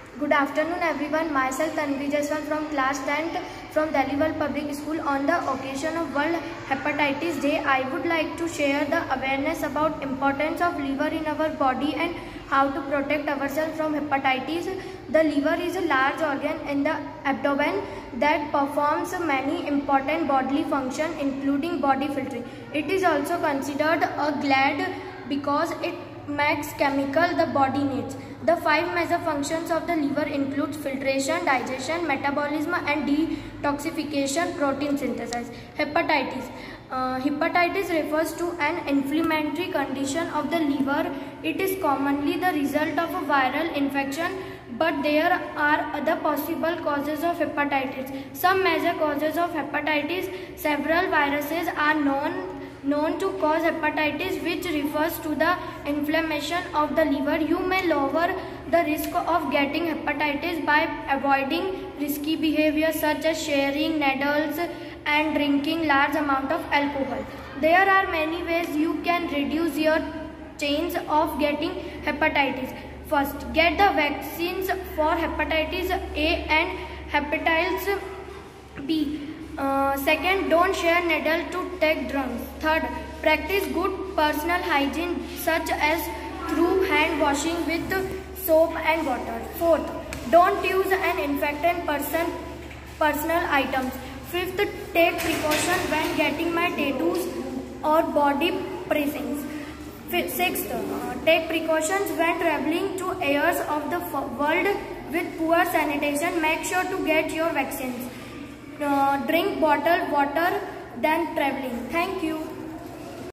Good afternoon everyone. Myself Tanvi Jaiswal from class 10th from Delhiwal Public School. On the occasion of World Hepatitis Day, I would like to share the awareness about importance of liver in our body and how to protect ourselves from hepatitis. The liver is a large organ in the abdomen that performs many important bodily functions including body filtering. It is also considered a gland because it makes chemical the body needs. The 5 major functions of the liver includes filtration, digestion, metabolism and detoxification, protein synthesis. Hepatitis refers to an inflammatory condition of the liver. It is commonly the result of a viral infection, but there are other possible causes of hepatitis. Some major causes of hepatitis: several viruses are known to cause hepatitis, which refers to the inflammation of the liver. You may lower the risk of getting hepatitis by avoiding risky behavior such as sharing needles and drinking large amount of alcohol. There are many ways you can reduce your chance of getting hepatitis. First, get the vaccines for hepatitis A and hepatitis B. Second, don't share needle to take drugs. Third, practice good personal hygiene such as through hand washing with soap and water. Fourth, don't use an infected personal items. Fifth, take precaution when getting my tattoos or body piercings. Sixth, take precautions when traveling to areas of the world with poor sanitation. Make sure to get your vaccines. Drink bottled water than traveling. Thank you.